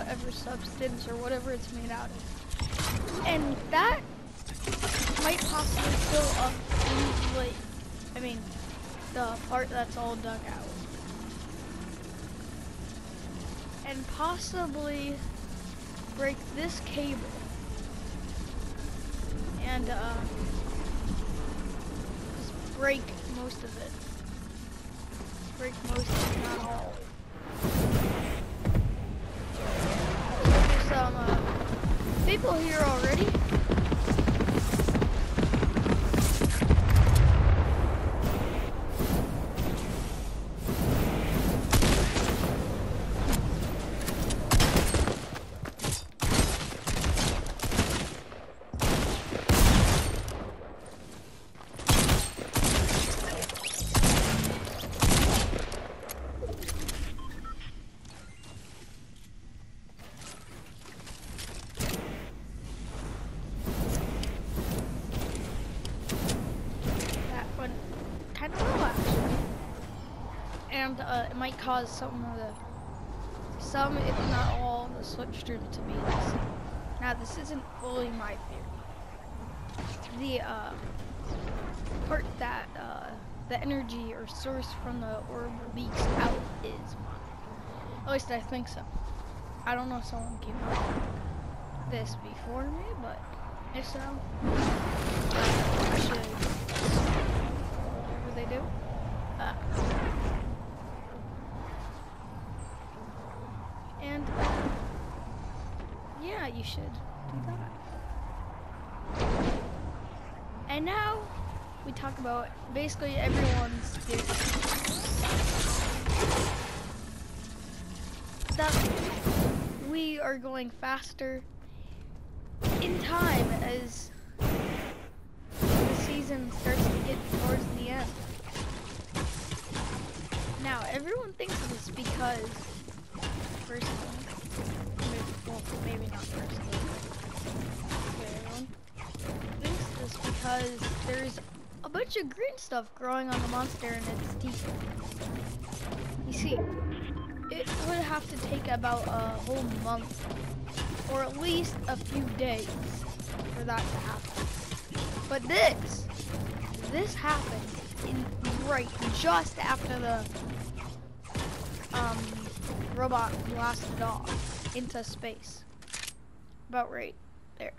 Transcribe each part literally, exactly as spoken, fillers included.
whatever substance or whatever it's made out of. And that might possibly fill up these, like, I mean, the part that's all dug out. And possibly break this cable. And, uh, just break most of it. Break most of it, not all. There's some, uh, people here already. And uh, it might cause some of the, some if not all, the slipstream to be this. Now this isn't fully my theory. The uh, part that uh, the energy or source from the orb leaks out is mine. At least I think so. I don't know if someone came up with this before me, but if so, I should whatever they do. Uh, And, uh, yeah, you should do that. And now, we talk about basically everyone's theory. That we are going faster in time as the season starts to get towards the end. Now, everyone thinks this because personally, maybe, well, maybe not personally, but everyone thinks this because there's a bunch of green stuff growing on the monster and its teeth. You see, it would have to take about a whole month, or at least a few days, for that to happen. But this, this happened in right just after the um. robot blasted off into space. About right there.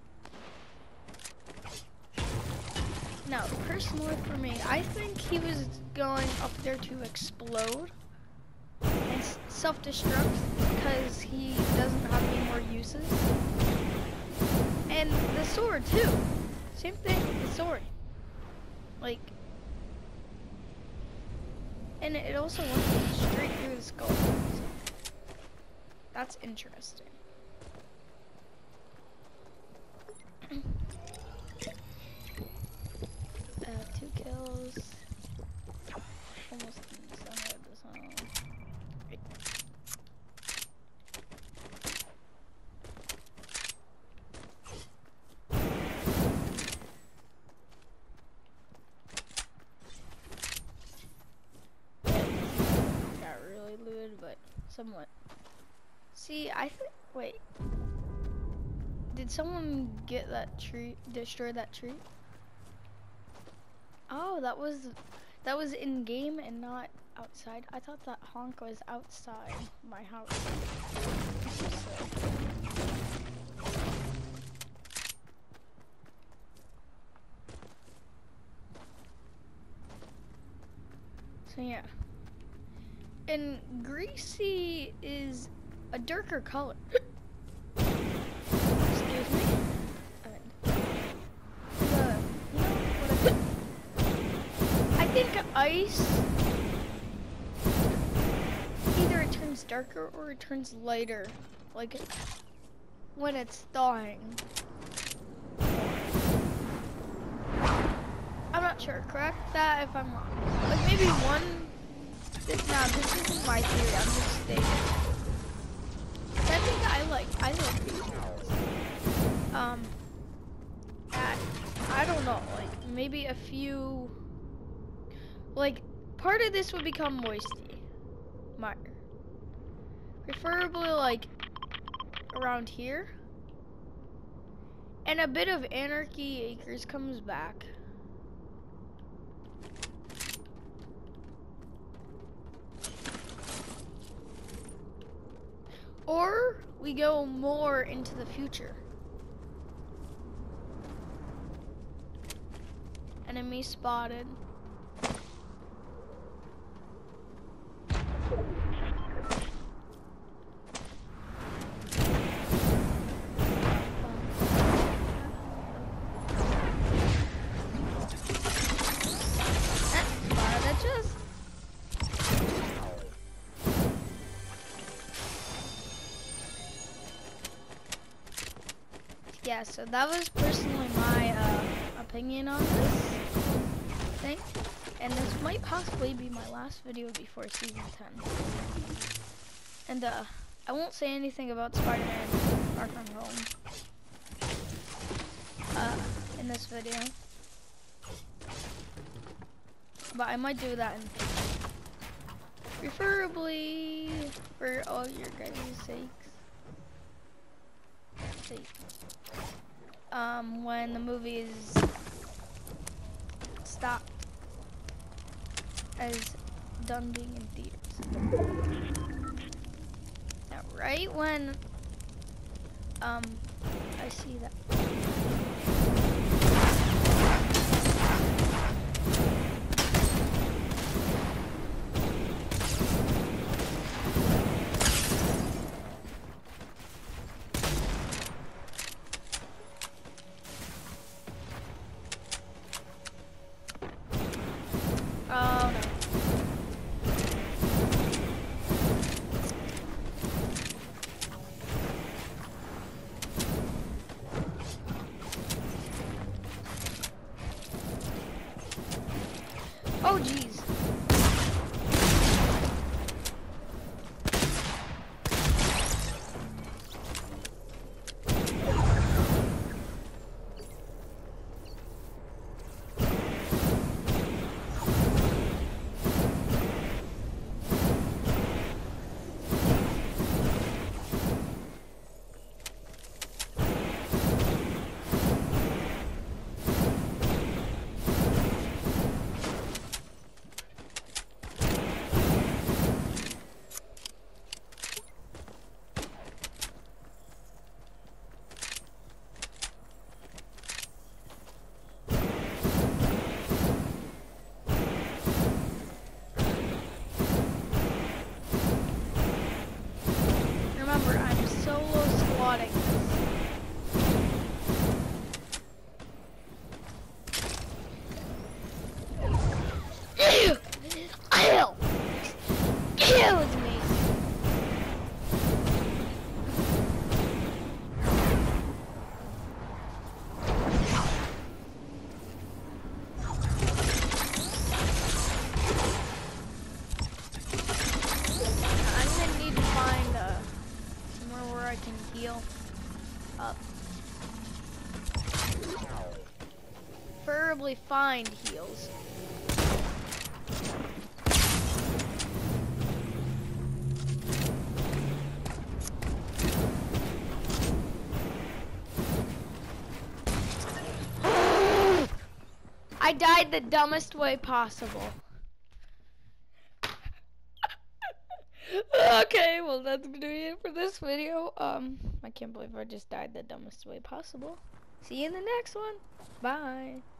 Now, personally for me, I think he was going up there to explode and self-destruct because he doesn't have any more uses. And the sword too. Same thing with the sword. Like, and it also went straight through the skull. So that's interesting. uh, two kills. Almost done with this one. Great. Got really looted, but somewhat. See, I think, wait. Did someone get that tree, destroy that tree? Oh, that was, that was in game and not outside. I thought that honk was outside my house. So. so yeah. And greasy is a darker color. Excuse me. Uh, you know what I, I think ice, either it turns darker or it turns lighter, like when it's thawing. I'm not sure. Correct that if I'm wrong. Like maybe one. This, now this isn't my theory. I'm just stating. I think I like, I like these models. Um, I, I don't know, like, maybe a few, like, part of this would become moisty, mire. Preferably, like, around here. And a bit of Anarchy Acres comes back. Or we go more into the future. Enemy spotted. Yeah, so that was personally my uh, opinion on this thing. And this might possibly be my last video before season ten. And uh, I won't say anything about Spider-Man Far From Home uh, in this video. But I might do that in future. Preferably for all your guys' sakes. Sake. Um, when the movie is stopped as done being in theaters. Now, right when um I see that. Oh no. Oh geez. Remember, I'm solo squatting. Ew! Ew! Killed me! I'm gonna need to find uh, somewhere where I can heal up. Preferably find heals. I died the dumbest way possible. Okay, well that's gonna be it for this video. Um, I can't believe I just died the dumbest way possible. See you in the next one. Bye.